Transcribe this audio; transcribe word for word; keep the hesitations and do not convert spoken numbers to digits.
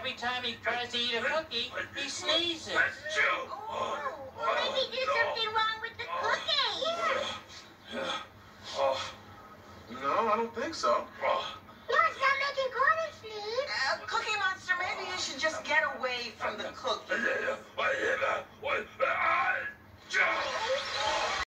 every time he tries to eat a cookie, he sneezes. Oh, maybe there's something wrong with the cookie. Yeah. Oh. No, I don't think so. No, it's not making Gordon sneeze. Uh, Cookie Monster, maybe you should just get away from the cookie. Yeah, yeah.